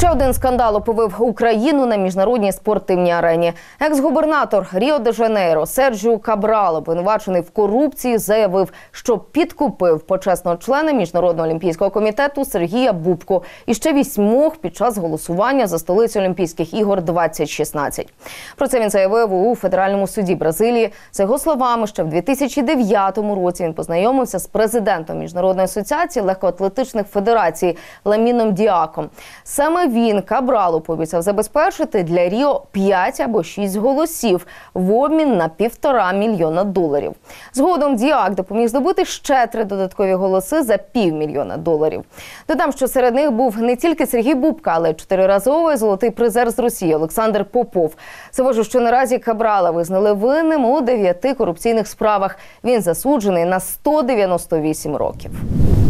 Ще один скандал оповив Україну на міжнародній спортивній арені. Екс-губернатор Ріо-де-Жанейро Серджіо Кабрал, обвинувачений в корупції, заявив, що підкупив почесного члена Міжнародного олімпійського комітету Сергія Бубку і ще 8 під час голосування за столицю Олімпійських ігор 2016. Про це він заявив у Федеральному суді Бразилії. За його словами, ще в 2009 році він познайомився з президентом Міжнародної асоціації легкоатлетичних федерацій Ламіном Діаком. Саме він Кабралу пообіцяв забезпечити для Ріо 5 або 6 голосів в обмін на $1,5 мільйона. Згодом Діак допоміг здобути ще 3 додаткові голоси за $500,000. Додам, що серед них був не тільки Сергій Бубка, але й 4-разовий золотий призер з Росії Олександр Попов. Завожу, що наразі Кабрала визнали винним у 9 корупційних справах. Він засуджений на 198 років.